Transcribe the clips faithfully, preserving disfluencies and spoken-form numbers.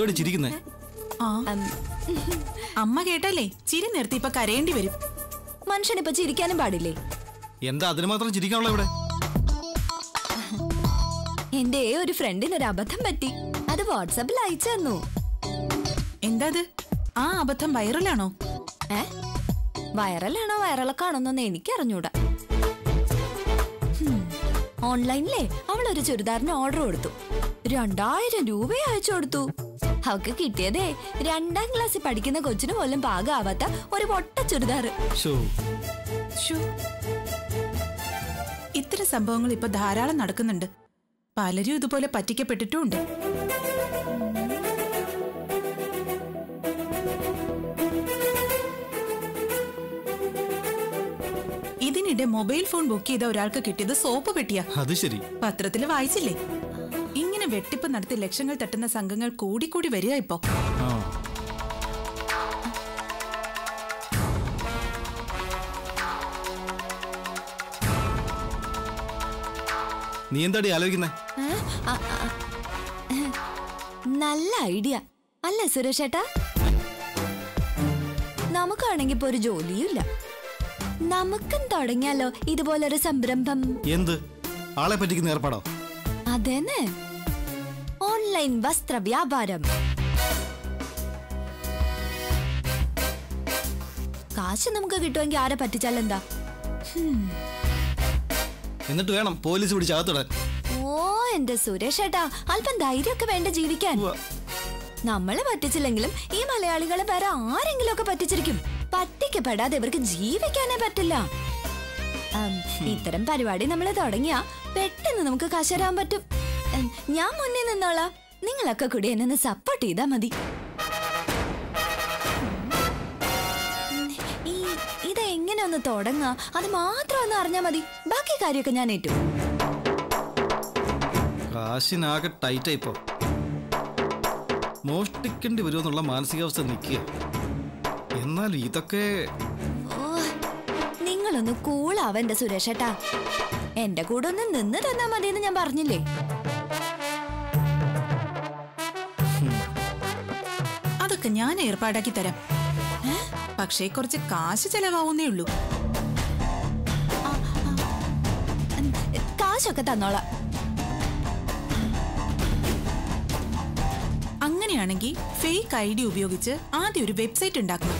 എന്തോടി ചിരിക്കുന്നേ? അമ്മ കേട്ടല്ലേ ചിരി നിർത്തി ഇപ്പൊ കരയേണ്ടി വരും. മനുഷ്യനിപ്പൊ ചിരിക്കാനും പാടില്ലേ? എന്താ അതിന് മാത്രം ചിരിക്കാനുള്ള ഇവിടെ? എന്റെ ഒരു ഫ്രണ്ടിന് ഒരു അബദ്ധം പറ്റി. അത് വാട്സാപ്പിൽ അയച്ചു തന്നു. എന്താ അത്? ആ അബദ്ധം വൈറലാണോ? ഏ വൈറലാണോ വൈറലൊക്കാണോന്നൊന്നും എനിക്ക് അറിഞ്ഞൂടാ. ഓൺലൈനിലെ അവൾ ഒരു ചുരിദാറിന് ഓർഡർ കൊടുത്തു. രണ്ടായിരം രൂപയെ അയച്ചു കൊടുത്തു. അവക്ക് കിട്ടിയതേ രണ്ടാം ക്ലാസ്സിൽ പഠിക്കുന്ന കൊച്ചിന് പോലും പാകാവാത്ത ഒരു പൊട്ട ചുരിദാർ. ഇത്തരം സംഭവങ്ങൾ ഇപ്പൊ ധാരാളം നടക്കുന്നുണ്ട്. പലരും ഇതുപോലെ പറ്റിക്കപ്പെട്ടിട്ടുമുണ്ട്. ഇതിനിടെ മൊബൈൽ ഫോൺ ബുക്ക് ചെയ്ത ഒരാൾക്ക് കിട്ടിയത് സോപ്പ് പെട്ടിയാ. അത് ശരി. പത്രത്തില് വായിച്ചില്ലേ? ഇങ്ങനെ വെട്ടിപ്പ് നടത്തി ലക്ഷങ്ങൾ തട്ടുന്ന സംഘങ്ങൾ കൂടിക്കൂടി വരിക ഇപ്പോ. നീ എന്താടി ആലോചിക്കുന്നേ? നല്ല ഐഡിയ അല്ലേ സുരേഷ് ഏട്ടാ? നമുക്കാണെങ്കി ഇപ്പൊ ഒരു ജോലിയില്ല. നമുക്കും തുടങ്ങിയാലോ ഇതുപോലൊരു സംരംഭം? എന്ത് ആളെ പറ്റിക്കുന്ന ഏർപ്പാടോ? അതേന്നെ, ഓൺലൈൻ വസ്ത്ര വ്യാപാരം. കാശ് നമുക്ക് കിട്ടുമെങ്കിൽ ആരെ പറ്റിച്ചാലെന്താ? എന്നിട്ട് വേണം പോലീസ് പിടിച്ച് അകത്തിടാൻ. ഓ എന്റെ സുരേഷ് ഏട്ടാ, അല്പം ധൈര്യമൊക്കെ വേണ്ട ജീവിക്കാൻ. നമ്മളെ പറ്റിച്ചില്ലെങ്കിലും ഈ മലയാളികളെ വേറെ ആരെങ്കിലും ഒക്കെ പറ്റിച്ചിരിക്കും. പറ്റിക്കപ്പെടാതെ ഇവർക്ക് ജീവിക്കാനേ പറ്റില്ല. ഇത്തരം പരിപാടി നമ്മൾ തുടങ്ങിയാ പെട്ടെന്ന് നമുക്ക് കാശ് തരാൻ പറ്റും. ഞാൻ മുന്നേ നിന്നോളാം, നിങ്ങളൊക്കെ കൂടി എന്നെ സപ്പോർട്ട് ചെയ്താ മതി. ഈ ഇതെങ്ങനെ ഒന്ന് തുടങ്ങാ അത് മാത്രം ഒന്ന് അറിഞ്ഞാ മതി. ബാക്കി കാര്യമൊക്കെ ഞാൻ ഏറ്റു. കാശിനാകെ ടൈറ്റാ ഇപ്പൊ. മോഷ്ടിക്കേണ്ടി വരുമെന്നുള്ള മാനസികാവസ്ഥ നിൽക്കുക. എന്നാൽ ഇതൊക്കെ നിങ്ങളൊന്ന് കൂളാവന്റെ സുരേഷ് ഏട്ടാ. എന്റെ കൂടെ ഒന്ന് നിന്ന് തന്നാ മതിയെന്ന് ഞാൻ പറഞ്ഞില്ലേ? അതൊക്കെ ഞാൻ ഏർപ്പാടാക്കി തരാം. പക്ഷേ കുറച്ച് കാശ് ചെലവാവുന്നേ ഉള്ളൂ. കാശൊക്കെ തന്നോളാം. അങ്ങനെയാണെങ്കിൽ ഫേക്ക് ഐ ഡി ഉപയോഗിച്ച് ആദ്യം ഒരു വെബ്സൈറ്റ് ഉണ്ടാക്കണം.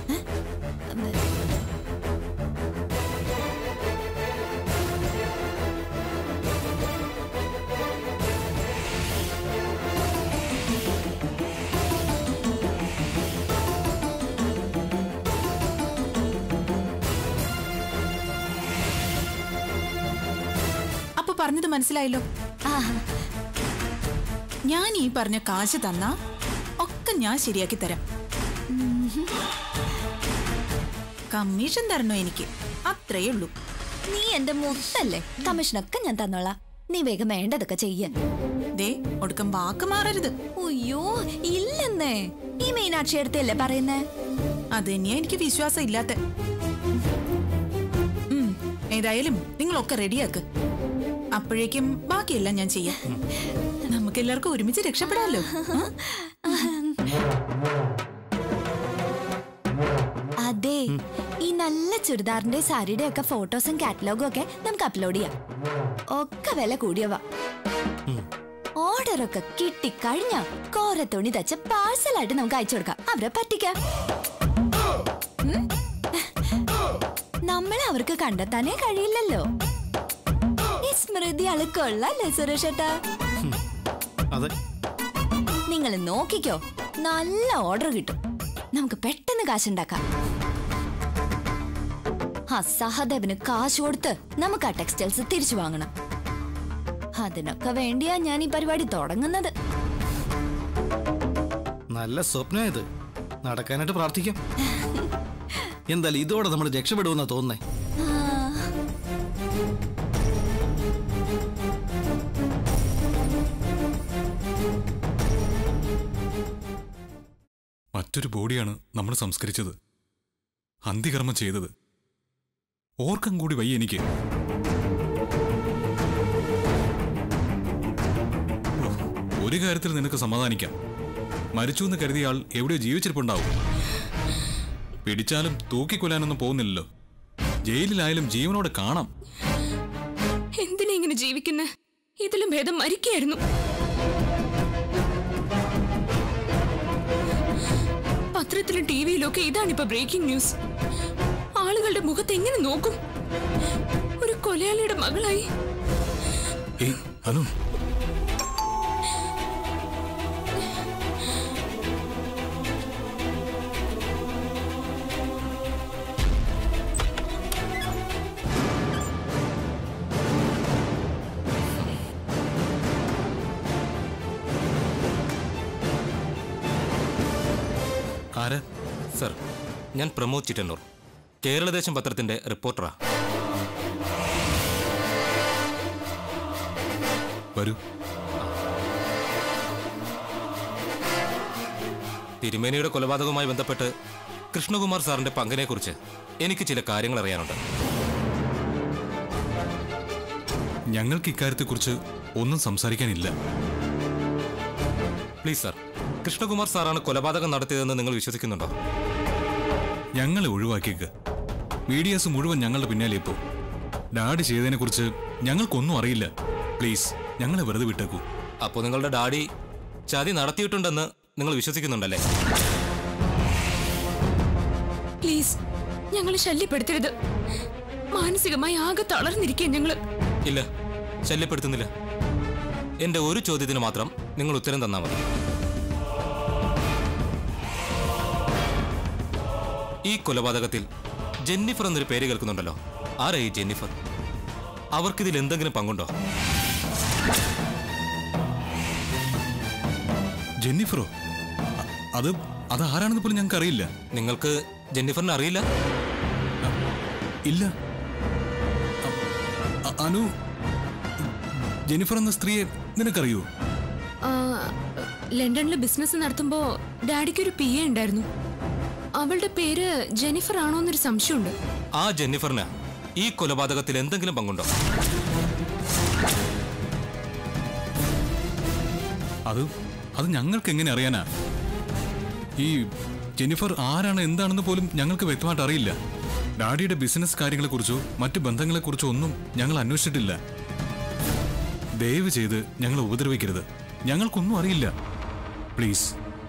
അപ്പൊ പറഞ്ഞത് മനസ്സിലായല്ലോ. ഞാൻ ഈ പറഞ്ഞ കാശ് തന്നാ ഒക്കെ ഞാൻ ശരിയാക്കി തരാം. കമ്മീഷൻ തരണോ എനിക്ക്? അത്രയേ ഉള്ളൂ. നീ എന്റെ മുത്തല്ലേ, കമ്മീഷനൊക്കെ ഞാൻ തന്നോളാം. നീ വേഗം വേണ്ടതൊക്കെ ചെയ്യാൻ. ദേ ഒടുക്കം വാക്ക് മാറരുത്. അയ്യോ ഇല്ലെന്നേ, ഈ മീനാക്ഷി അടുത്തല്ലേ പറയുന്നേ? അത് തന്നെയാ എനിക്ക് വിശ്വാസം ഇല്ലാത്ത. ഏതായാലും നിങ്ങളൊക്കെ റെഡിയാക്ക്. അപ്പോഴേക്കും ബാക്കിയെല്ലാം ഞാൻ ചെയ്യാം. നമുക്ക് എല്ലാവർക്കും ഒരുമിച്ച് രക്ഷപ്പെടാമല്ലോ. അതെ, ഈ നല്ല ചുരിദാറിന്റെ സാരിയുടെ ഒക്കെ ഫോട്ടോസും കാറ്റലോഗും ഒക്കെ നമുക്ക് അപ്ലോഡ് ചെയ്യാം. ഒക്കെ വില കൂടിയവ. ഓർഡർ ഒക്കെ കിട്ടിക്കഴിഞ്ഞ കോര തുണി തച്ച് പാഴ്സലായിട്ട് നമുക്ക് അയച്ചു കൊടുക്കാം. അവരെ പറ്റിക്കാം. നമ്മളെ അവർക്ക് കണ്ടെത്താനേ കഴിയില്ലല്ലോ. ഈ സ്മൃതി ആള് കൊള്ളാല്ലേ സുരേഷ് ഏട്ടാ? നിങ്ങൾ നോക്കിക്കോ, നല്ല ഓർഡർ കിട്ടും. നമുക്ക് പെട്ടെന്ന് കാശുണ്ടാക്കാം. ആ സഹദേവന് കാശ് കൊടുത്ത് നമുക്ക് ആ ടെക്സ്റ്റൈൽസ് തിരിച്ചു വാങ്ങണം. അതിനൊക്കെ വേണ്ടിയാ ഞാൻ ഈ പരിപാടി തുടങ്ങുന്നത്. നല്ല സ്വപ്നമായത്, നടക്കാനായിട്ട് പ്രാർത്ഥിക്കാം. എന്തായാലും ഇതോടെ നമ്മൾ രക്ഷപ്പെടുമെന്നാ തോന്നുന്നേ. മറ്റൊരു ബോഡിയാണ് നമ്മൾ സംസ്കരിച്ചത്, അന്തികർമ്മം ചെയ്തത്. ഓർക്കം കൂടി വയ്യ എനിക്ക്. ഒരു കാര്യത്തിൽ നിനക്ക് സമാധാനിക്കാം, മരിച്ചു എന്ന് കരുതിയ ആൾ എവിടെയോ ജീവിച്ചിരിപ്പുണ്ടാവും. പിടിച്ചാലും തൂക്കിക്കൊല്ലാനൊന്നും പോകുന്നില്ലല്ലോ. ജയിലിലായാലും ജീവനോടെ കാണാം. എന്തിനാ ഇങ്ങനെ ജീവിക്കുന്ന? ഇതിലും ഭേദം മരിക്കായിരുന്നു. പത്രത്തിലും ടിവിയിലും ഒക്കെ ഇതാണിപ്പോ ബ്രേക്കിംഗ് ന്യൂസ്. ആളുകളുടെ മുഖത്ത് എങ്ങനെ നോക്കും? ഒരു കൊലയാളിയുടെ മകളായി. ഏയ് അനു, ആര്? സർ, ഞാൻ പ്രമോദ് ചിറ്റന്നൂർ, കേരളദേശം പത്രത്തിന്റെ റിപ്പോർട്ടറാ. വരൂ. തിരുമേനിയുടെ കൊലപാതകവുമായി ബന്ധപ്പെട്ട് കൃഷ്ണകുമാർ സാറിന്റെ പങ്കിനെക്കുറിച്ച് എനിക്ക് ചില കാര്യങ്ങൾ അറിയാനുണ്ട്. ഞങ്ങൾക്ക് ഇക്കാര്യത്തെക്കുറിച്ച് ഒന്നും സംസാരിക്കാനില്ല. പ്ലീസ് സർ, കൃഷ്ണകുമാർ സാറാണ് കൊലപാതകം നടത്തിയതെന്ന് നിങ്ങൾ വിശ്വസിക്കുന്നുണ്ടോ? ഞങ്ങളെ ഒഴിവാക്കിയേക്ക്. മീഡിയാസ് മുഴുവൻ ഞങ്ങളുടെ പിന്നാലെ ഇപ്പോൾ. ഡാഡി ചെയ്തതിനെക്കുറിച്ച് ഞങ്ങൾക്കൊന്നും അറിയില്ല. പ്ലീസ് ഞങ്ങളെ വെറുതെ വിട്ടേക്കൂ. അപ്പോൾ നിങ്ങളുടെ ഡാഡി ചതി നടത്തിയിട്ടുണ്ടെന്ന് നിങ്ങൾ വിശ്വസിക്കുന്നുണ്ടല്ലേ? പ്ലീസ് ഞങ്ങളെ ശല്യപ്പെടുത്തരുത്. മാനസികമായി ആകെ തളർന്നിരിക്കുക ഞങ്ങള്. ഇല്ല, ശല്യപ്പെടുത്തുന്നില്ല. എന്റെ ഒരു ചോദ്യത്തിന് മാത്രം നിങ്ങൾ ഉത്തരം തന്നാൽ മതി. ഈ കൊലപാതകത്തിൽ ജെന്നിഫർ എന്നൊരു പേര് കേൾക്കുന്നുണ്ടല്ലോ. ആരാ ഈ ജെന്നിഫർ? അവർക്കിതിൽ എന്തെങ്കിലും പങ്കുണ്ടോ? ജെന്നിഫറോ? അത് അത് ആരാണെന്ന് പോലും ഞങ്ങൾക്ക് അറിയില്ല. നിങ്ങൾക്ക് ജെന്നിഫറിനെ അറിയില്ല? ഇല്ല. അ- അനു, ജെന്നിഫർ എന്ന സ്ത്രീയെ നിനക്കറിയോ? ആ, ലണ്ടനിൽ ബിസിനസ് നടത്തുമ്പോ ഡാഡിക്കൊരു പി എ ഉണ്ടായിരുന്നു. അവളുടെ പേര് ജെന്നിഫർ ആണോന്നൊരു സംശയമുണ്ട്. ആ ജെന്നിഫറിന് ഈ കൊലപാതകത്തിൽ എന്തെങ്കിലും പങ്കുണ്ടോ? അത് അത് ഞങ്ങൾക്ക് എങ്ങനെ അറിയാനാ? ഈ ജെന്നിഫർ ആരാണ് എന്താണെന്ന് പോലും ഞങ്ങൾക്ക് വ്യക്തമായിട്ട് അറിയില്ല. ഡാഡിയുടെ ബിസിനസ് കാര്യങ്ങളെക്കുറിച്ചോ മറ്റു ബന്ധങ്ങളെക്കുറിച്ചോ ഒന്നും ഞങ്ങൾ അന്വേഷിച്ചിട്ടില്ല. ദയവ് ചെയ്ത് ഞങ്ങളെ ഉപദ്രവിക്കരുത്. ഞങ്ങൾക്കൊന്നും അറിയില്ല. Please.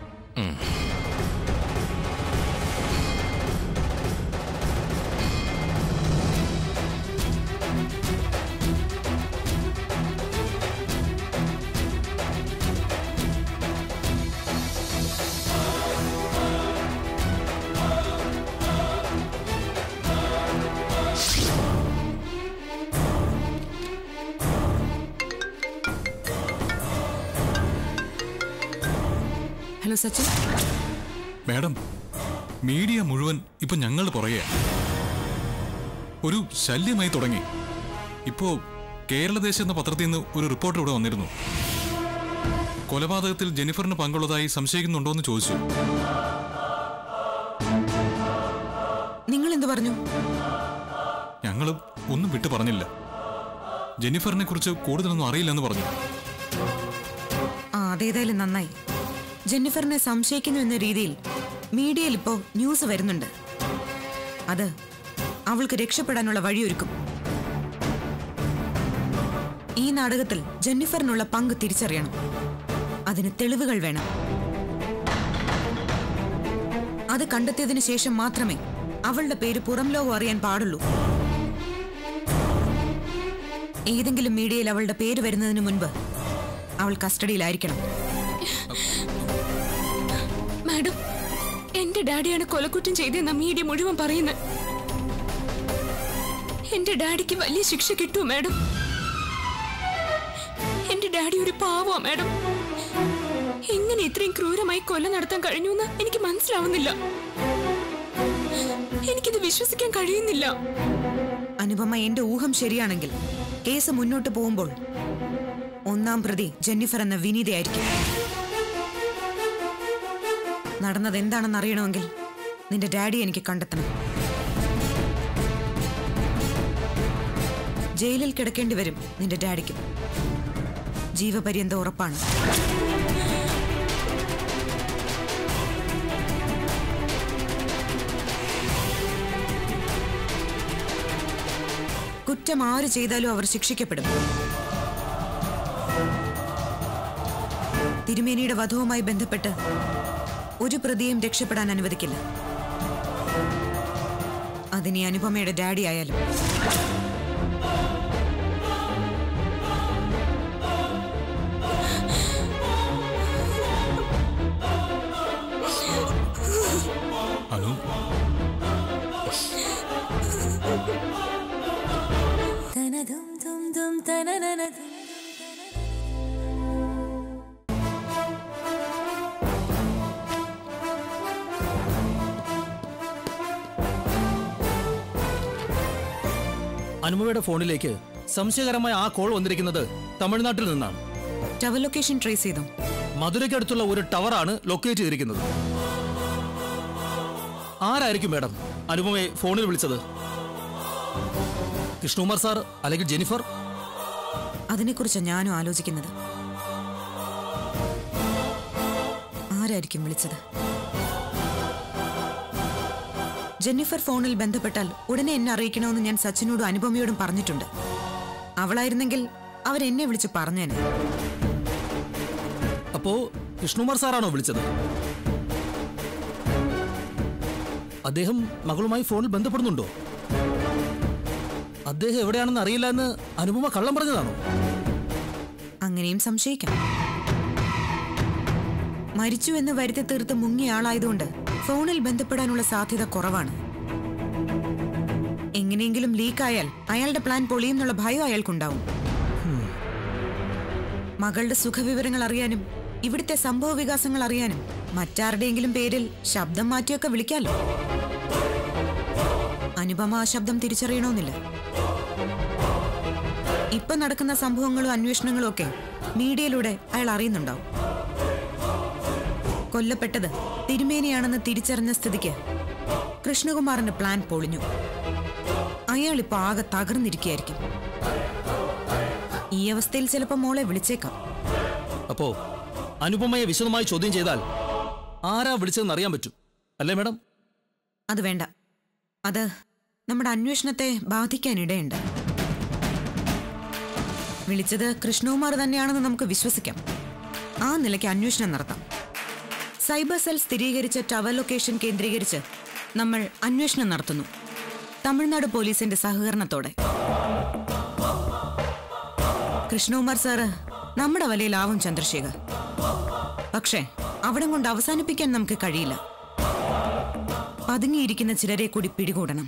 Hello Sachin. Madam, media മുഴുവൻ ഇപ്പൊ ഞങ്ങളുടെ പുറകെ ഒരു ശല്യമായി തുടങ്ങി. ഇപ്പോ കേരളദേശം എന്ന പത്രത്തിൽ നിന്ന് ഒരു റിപ്പോർട്ടർ ഇവിടെ വന്നിരുന്നു. കൊലപാതകത്തിൽ ജെന്നിഫറിന് പങ്കുള്ളതായി സംശയിക്കുന്നുണ്ടോന്ന് ചോദിച്ചു. നിങ്ങൾ എന്ത് പറഞ്ഞു? ഞങ്ങളും ഒന്നും വിട്ടു പറഞ്ഞില്ല. ജെന്നിഫറിനെ കുറിച്ച് കൂടുതലൊന്നും അറിയില്ലെന്ന് പറഞ്ഞു. ആ, അതേതായാലും നന്നായി. ജെന്നിഫറിനെ സംശയിക്കുന്നു എന്ന രീതിയിൽ മീഡിയയിൽ ഇപ്പോ ന്യൂസ് വരുന്നുണ്ട്. അത് അവൾക്ക് രക്ഷപ്പെടാനുള്ള വഴിയൊരുക്കും. ഈ നാടകത്തിൽ ജെന്നിഫറിനുള്ള പങ്ക് തിരിച്ചറിയണം. അതിന് തെളിവുകൾ വേണം. അത് കണ്ടെത്തിയതിനു ശേഷം മാത്രമേ അവളുടെ പേര് പുറം ലോകം അറിയാൻ പാടുള്ളൂ. ഏതെങ്കിലും മീഡിയയിൽ അവളുടെ പേര് വരുന്നതിന് മുൻപ് അവൾ കസ്റ്റഡിയിലായിരിക്കണം. മാഡം, എന്റെ ഡാഡിയാണ് കൊലക്കുറ്റം ചെയ്തെന്ന മീഡിയ മുഴുവൻ പറയുന്നത്. എന്റെ ഡാഡിക്ക് വലിയ ശിക്ഷ കിട്ടുമോ മാഡം? എന്റെ ഡാഡി ഒരു പാവമാ മാഡം. എങ്ങനെ ഇത്രയും ക്രൂരമായി കൊല നടത്താൻ കഴിഞ്ഞു എന്ന് എനിക്ക് മനസ്സിലാവുന്നില്ല. എനിക്കിത് വിശ്വസിക്കാൻ കഴിയുന്നില്ല. അനുപമ, എന്റെ ഊഹം ശരിയാണെങ്കിൽ കേസ് മുന്നോട്ട് പോകുമ്പോൾ ഒന്നാം പ്രതി ജെന്നിഫർ എന്ന വിനീതയായിരിക്കും. നടന്നത് എന്താണെന്ന് അറിയണമെങ്കിൽ നിന്റെ ഡാഡി എനിക്ക് കണ്ടെത്തണം. ജയിലിൽ കിടക്കേണ്ടി വരും നിന്റെ ഡാഡിക്കും. ജീവപര്യന്തം ഉറപ്പാണ്. കുറ്റം ആര് ചെയ്താലും അവർ ശിക്ഷിക്കപ്പെടും. തിരുമേനിയുടെ വധവുമായി ബന്ധപ്പെട്ട് ഒരു പ്രതിയും രക്ഷപ്പെടാൻ അനുവദിക്കില്ല. അതിനി അനുപമയുടെ ഡാഡി ആയാലും. അനു, അനുപമയുടെ ഫോണിലേക്ക് സംശയകരമായ ആ കോൾ വന്നിരിക്കുന്നത് തമിഴ്നാട്ടിൽ നിന്നാണ്. ടവർ ലൊക്കേഷൻ ട്രേസ് ചെയ്തു. മധുരയ്ക്കടുത്തുള്ള ഒരു ടവറാണ് ലൊക്കേറ്റ് ചെയ്തിരിക്കുന്നത്. ആരായിരിക്കും മാഡം അനുപമയെ ഫോണിൽ വിളിച്ചത്? കൃഷ്ണകുമാർ സാർ അല്ലെങ്കിൽ ജെനിഫർ? അതിനെക്കുറിച്ച് ഞാനും ആലോചിക്കുന്നത്. ആരായിരിക്കും വിളിച്ചത്? ജെന്നിഫർ ഫോണിൽ ബന്ധപ്പെട്ടാൽ ഉടനെ എന്നെ അറിയിക്കണമെന്ന് ഞാൻ സച്ചിനോടും അനുപമയോടും പറഞ്ഞിട്ടുണ്ട്. അവളായിരുന്നെങ്കിൽ അവരെന്നെ വിളിച്ച് പറഞ്ഞേനെ. അപ്പോ കൃഷ്ണകുമാർ സാറാണോ വിളിച്ചത്? അദ്ദേഹം മകളുമായി ഫോണിൽ ബന്ധപ്പെടുന്നുണ്ടോ? അദ്ദേഹം എവിടെയാണെന്ന് അറിയില്ല എന്ന് അനുപമ കള്ളം പറഞ്ഞതാണോ? അങ്ങനെയും സംശയിക്കാം. മരിച്ചു എന്ന് വരുത്തി തീർത്ത് മുങ്ങിയ ആളായതുകൊണ്ട് ഫോണിൽ ബന്ധപ്പെടാനുള്ള സാധ്യത കുറവാണ്. എങ്ങനെയെങ്കിലും ലീക്കായാൽ അയാളുടെ പ്ലാൻ പൊളിയെന്നുള്ള ഭയം അയാൾക്കുണ്ടാവും. മകളുടെ സുഖവിവരങ്ങൾ അറിയാനും ഇവിടുത്തെ സംഭവ വികാസങ്ങൾ അറിയാനും മറ്റാരുടെയെങ്കിലും പേരിൽ ശബ്ദം മാറ്റിയൊക്കെ വിളിക്കാലോ. അനുപമ ആ ശബ്ദം തിരിച്ചറിയണമെന്നില്ല. ഇപ്പൊ നടക്കുന്ന സംഭവങ്ങളും അന്വേഷണങ്ങളും ഒക്കെ മീഡിയയിലൂടെ അയാൾ അറിയുന്നുണ്ടാവും. കൊല്ലപ്പെട്ടത് തിരുമേനിയാണെന്ന് തിരിച്ചറിഞ്ഞ സ്ഥിതിക്ക് കൃഷ്ണകുമാറിന്റെ പ്ലാൻ പൊളിഞ്ഞു. അയാൾ ഇപ്പൊ ആകെ തകർന്നിരിക്കുകയായിരിക്കും. ഈ അവസ്ഥയിൽ ചിലപ്പോ മോളെ വിളിച്ചേക്കാം. അപ്പോ അനുപമയെ വിശദമായി ചോദ്യം ചെയ്താൽ ആരാ വിളിച്ചതെന്ന് അറിയാൻ പറ്റും അല്ലേ മാഡം? അത് വേണ്ട. അത് നമ്മുടെ അന്വേഷണത്തെ ബാധിക്കാനിടയുണ്ട്. വിളിച്ചത് കൃഷ്ണകുമാർ തന്നെയാണെന്ന് നമുക്ക് വിശ്വസിക്കാം. ആ നിലയ്ക്ക് അന്വേഷണം നടത്താം. സൈബർ സെൽ സ്ഥിരീകരിച്ച ടവർ ലൊക്കേഷൻ കേന്ദ്രീകരിച്ച് നമ്മൾ അന്വേഷണം നടത്തുന്നു, തമിഴ്നാട് പോലീസിന്റെ സഹകരണത്തോടെ. കൃഷ്ണകുമാർ സാറ് നമ്മുടെ വലയിലാവും ചന്ദ്രശേഖർ. പക്ഷേ അവിടം കൊണ്ട് അവസാനിപ്പിക്കാൻ നമുക്ക് കഴിയില്ല. പതുങ്ങിയിരിക്കുന്ന ചിലരെ കൂടി പിടികൂടണം.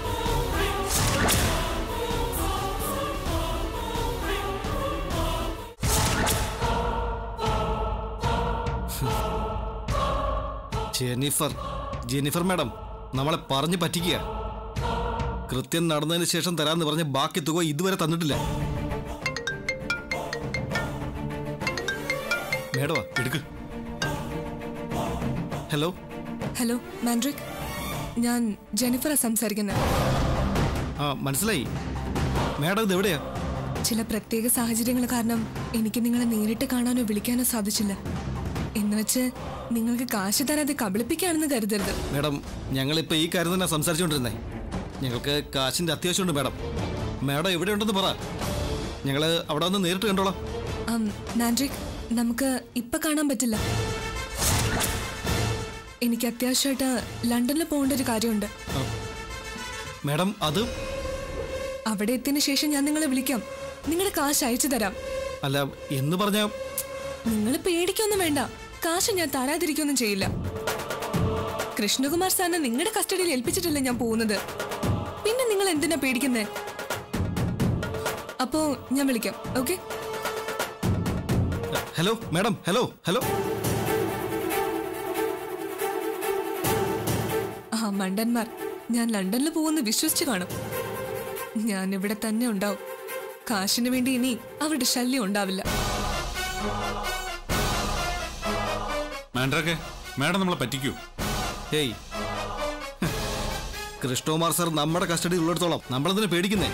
ജെനിഫർ ജെനിഫർ മാഡം നമ്മളെ പറഞ്ഞു പറ്റിക്കുക. കൃത്യം നടന്നതിന് ശേഷം തരാന്ന് പറഞ്ഞ് ബാക്കി തുക ഇതുവരെ തന്നിട്ടില്ല. മേഡവാ എടുക്ക്. ഹലോ ഹലോ മാൻഡ്രിക്, ഞാൻ ജെനിഫറാ സംസാരിക്കുന്നത്. ആ മനസ്സിലായി. മേഡം ഇത് എവിടെയാ? ചില പ്രത്യേക സാഹചര്യങ്ങൾ കാരണം എനിക്ക് നിങ്ങളെ നേരിട്ട് കാണാനോ വിളിക്കാനോ സാധിച്ചില്ല. എന്ന് വെച്ച് നിങ്ങൾക്ക് കാശ് തരാതെ കബളിപ്പിക്കുകയാണെന്ന് കരുതരുത്. മേഡം ഞങ്ങളിപ്പോൾ ഈ കാര്യം തന്നെ സംസാരിച്ചുകൊണ്ടിരുന്നേ. ഞങ്ങൾക്ക് കാശിൻ്റെ അത്യാവശ്യമുണ്ട് മേഡം. മേഡം എവിടെയുണ്ടെന്ന് പറ, ഞങ്ങൾ അവിടെ വന്ന് നേരിട്ട് കണ്ടോളാം. മാൻഡ്രിക്, നമുക്ക് ഇപ്പം കാണാൻ പറ്റില്ല. എനിക്ക് അത്യാവശ്യമായിട്ട് ലണ്ടനിൽ പോകേണ്ട ഒരു കാര്യമുണ്ട്. മേഡം അത് അവിടെ എത്തിയതിനു ശേഷം ഞാൻ നിങ്ങളെ വിളിക്കാം. നിങ്ങളുടെ കാശ് അയച്ചു തരാം. അല്ല എന്ന് പറഞ്ഞ നിങ്ങൾ പേടിക്കൊന്നും വേണ്ട. കാശ് ഞാൻ തരാതിരിക്കൊന്നും ചെയ്യില്ല. കൃഷ്ണകുമാർ സാറിനെ നിങ്ങളുടെ കസ്റ്റഡിയിൽ ഏൽപ്പിച്ചിട്ടല്ലേ ഞാൻ പോകുന്നത്. പിന്നെ നിങ്ങൾ എന്തിനാ പേടിക്കുന്നേ? അപ്പോ ഞാൻ വിളിക്കാം. Okay? Hello madam. Hello hello ആ മണ്ടന്മാർ ഞാൻ ലണ്ടനിൽ പോകുന്ന വിശ്വസിച്ച് കാണും. ഞാൻ ഇവിടെ തന്നെ ഉണ്ടാവും. കാശിന് വേണ്ടി ഇനി അവരുടെ ശല്യം ഉണ്ടാവില്ല. മാൻഡ്രക്കെ, മാഡം നമ്മളെ പറ്റിക്കൂ. ഹേയ്, കൃഷ്ണകുമാർ സാർ നമ്മുടെ കസ്റ്റഡിയിൽ ഉള്ളിടത്തോളം നമ്മളതിനെ പേടിക്കുന്നേ.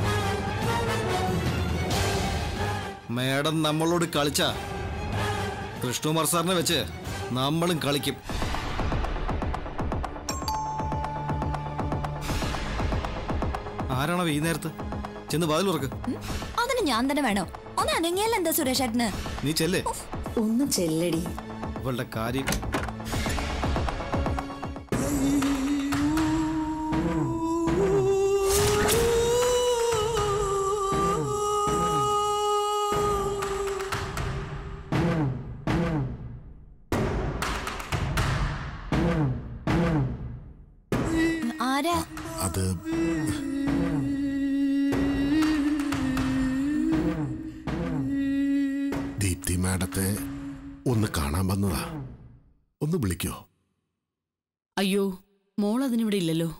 മേഡം നമ്മളോട് കളിച്ച കൃഷ്ണകുമാർ സാറിനെ വെച്ച് നമ്മളും കളിക്കും. ആരാണോ ഈ നേരത്ത്? ചെന്ന് വാതിൽ തുറക്ക്. അതിന് ഞാൻ തന്നെ വേണോ? ഒന്ന് അനങ്ങിയല്ല എന്താ സുരേഷേട്ടന്? നീ ചെല്ലേ. ഒന്ന് ചെല്ലടി. ഇവളുടെ കാര്യം. ആരാ അത്? ദീപ്തി മാഡത്തെ ഒന്ന് കാണാൻ വന്നതാ. ഒന്ന് വിളിക്കോ? അയ്യോ, മോൾ അതിനിവിടെ ഇല്ലല്ലോ.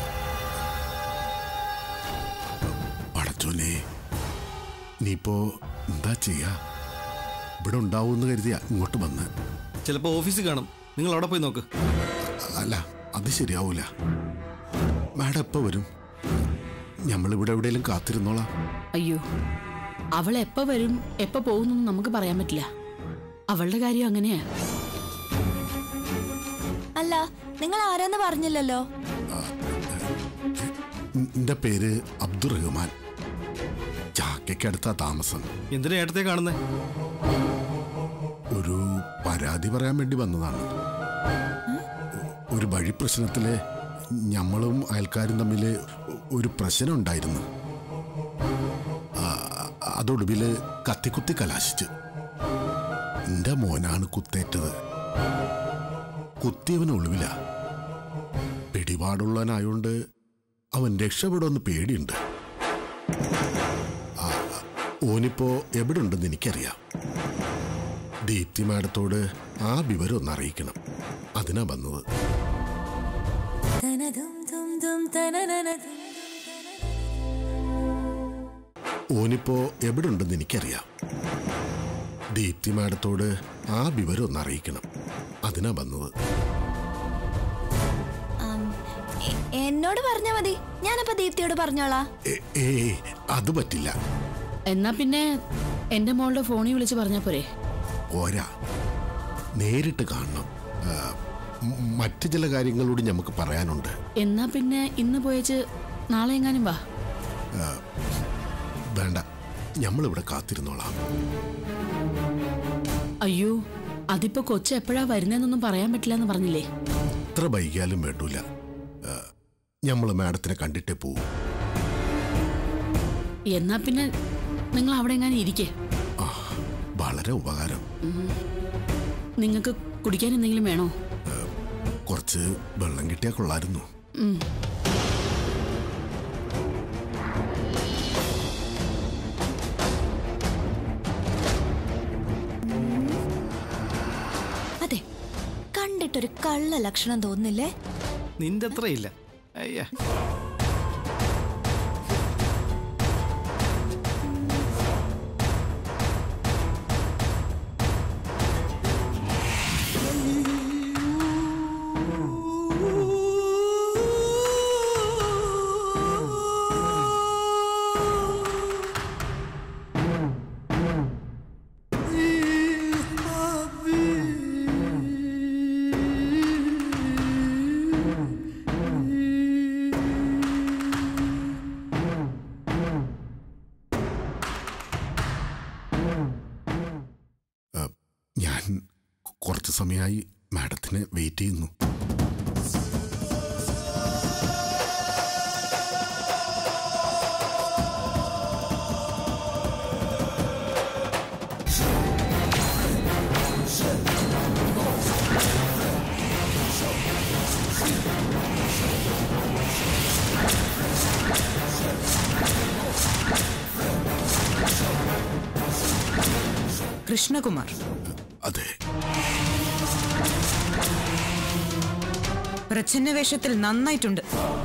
പടച്ചോനെ, നീപ്പോ എന്താ ചെയ്യാ? ഇവിടെ ഉണ്ടാവൂന്ന് കരുതിയാ ഇങ്ങോട്ട് വന്ന്. ചിലപ്പോ ഓഫീസിൽ കാണും. നിങ്ങൾ അവിടെ പോയി നോക്ക്. അല്ല, അത് ശരിയാവൂല. മാഡം എപ്പോ വരും? ഞമ്മളിവിടെ എവിടെയെങ്കിലും കാത്തിരുന്നോളാം. അയ്യോ, അവൾ എപ്പോ വരും എപ്പോ പോകുന്നൊന്നും നമുക്ക് പറയാൻ പറ്റില്ല. അവളുടെ കാര്യം അങ്ങനെയാ. അല്ല, നിങ്ങൾ ആരാന്ന് പറഞ്ഞില്ലല്ലോ. എന്റെ പേര് അബ്ദുറഹ്മാൻ. ചാക്കയ്ക്കടുത്താ താമസം. എന്തിനാ ഏട്ടത്തെ കാണുന്നേ? ഒരു പരാതി പറയാൻ വേണ്ടി വന്നതാണ്. ഒരു വഴി പ്രശ്നത്തില് ഞമ്മളും അയൽക്കാരും തമ്മിൽ ഒരു പ്രശ്നം ഉണ്ടായിരുന്നു. അതൊടുവില് കത്തിക്കുത്തി കലാശിച്ച്. എന്റെ മോനാണ് കുത്തേറ്റത്. കുത്തിയവന് ഒളിവില. പിടിപാടുള്ളവനായോണ്ട് അവൻ രക്ഷപ്പെടുമെന്ന് പേടിയുണ്ട്. ഓനിപ്പോ എവിടെ ഉണ്ടെന്ന് എനിക്കറിയാം. ദീപ്തി മാഡത്തോട് ആ വിവരം ഒന്ന് അറിയിക്കണം. അതിനാ വന്നത്. ഓനിപ്പോ എവിടെ ഉണ്ടെന്ന് എനിക്കറിയാം. ദീപ്തി മാഡത്തോട് ആ വിവരം ഒന്ന് അറിയിക്കണം. അതിനാ വന്നത്. എന്നോട് പറഞ്ഞാ മതി, ഞാനപ്പോ ദീപ്തിയോട് പറഞ്ഞോളാ. ഏ അത് പറ്റില്ല. എന്നാ പിന്നെ എന്റെ മോളുടെ ഫോണിൽ വിളിച്ച് പറഞ്ഞാ പോരെ? പോരാ, നേരിട്ട് കാണണം. മറ്റു ചില കാര്യങ്ങളോട് നമുക്ക് പറയാനുണ്ട്. എന്നാ പിന്നെ ഇന്ന് പോയച്ച് നാളെ എങ്ങാനും വാ. വേണ്ട, ഞമ്മളിവിടെ കാത്തിരുന്നോളാം. അയ്യോ, അതിപ്പോ കൊച്ചു എപ്പോഴാ വരുന്നതെന്നൊന്നും പറയാൻ പറ്റില്ല എന്ന് പറഞ്ഞില്ലേ? എത്ര വൈകിയാലും വേണ്ടൂല. ഞമ്മള് മാഡത്തിനെ കണ്ടിട്ടേ പോവും. എന്നാ പിന്നെ നിങ്ങൾ അവിടെ എങ്ങാനും ഇരിക്കേ. വളരെ ഉപകാരം. നിങ്ങൾക്ക് കുടിക്കാൻ എന്തെങ്കിലും വേണോ? കുറച്ച് വെള്ളം കിട്ടിയാൽ കൊള്ളായിരുന്നു. അതെ, കണ്ടിട്ടൊരു കള്ള ലക്ഷണം തോന്നുന്നില്ലേ? നിന്റെ അത്രയില്ല. അയ്യാ, ഞാൻ കുറച്ച് സമയമായി മാഡത്തിനെ വെയിറ്റ് ചെയ്യുന്നു. കൃഷ്ണകുമാർ. അതെ. പ്രച്ഛന്ന വേഷത്തിൽ നന്നായിട്ടുണ്ട്.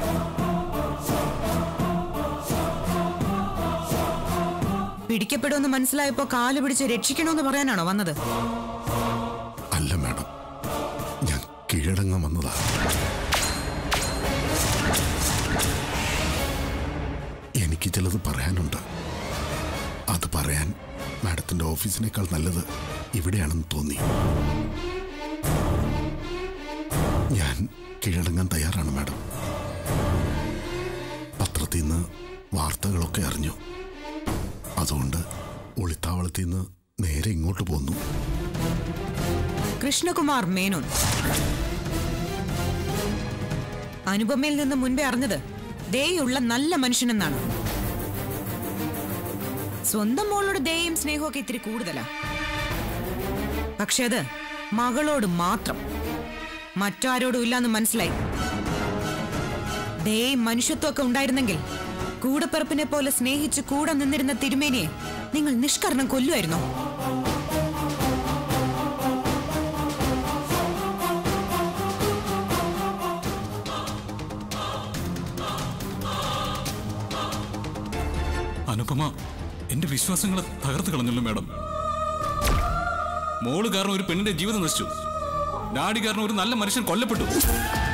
പിടിക്കപ്പെടുമെന്ന് മനസ്സിലായപ്പോ കാല് പിടിച്ച് രക്ഷിക്കണമെന്ന് പറയാനാണോ വന്നത്? അല്ല മാഡം, ഞാൻ കീഴടങ്ങാൻ വന്നതാ. എനിക്ക് ചിലത് പറയാനുണ്ട്. അത് പറയാൻ മാഡത്തിന്റെ ഓഫീസിനേക്കാൾ നല്ലത് ഇവിടെയാണെന്ന് തോന്നി. ഞാൻ കീഴടങ്ങാൻ തയ്യാറാണ് മാഡം. പത്രത്തിൽ നിന്ന് വാർത്തകളൊക്കെ അറിഞ്ഞു. അതുകൊണ്ട് ഒളിത്താവളത്തിൽ നിന്ന് നേരെ ഇങ്ങോട്ട് പോന്നു. കൃഷ്ണകുമാർ മേനോൻ. അനുപമയിൽ നിന്ന് മുൻപേ അറിഞ്ഞത് ദയുള്ള നല്ല മനുഷ്യനെന്നാണ്. സ്വന്തം മോളോട് ദയയും സ്നേഹമൊക്കെ ഇത്തിരി കൂടുതലാ. പക്ഷെ അത് മകളോട് മാത്രം, മറ്റാരോടും ഇല്ലാന്ന് മനസ്സിലായി. ദയയും മനുഷ്യത്വമൊക്കെ ഉണ്ടായിരുന്നെങ്കിൽ കൂടപ്പിറപ്പിനെ പോലെ സ്നേഹിച്ച് കൂടെ നിന്നിരുന്ന തിരുമേനിയെ നിങ്ങൾ നിഷ്കരണം കൊല്ലുമായിരുന്നോ? അനുപമ എന്റെ വിശ്വാസങ്ങളെ തകർത്ത് കളഞ്ഞല്ലോ മാഡം. മോള് കാരണം ഒരു പെണ്ണിന്റെ ജീവിതം നശിച്ചു. ഡാഡി കാരണം ഒരു നല്ല മനുഷ്യൻ കൊല്ലപ്പെട്ടു.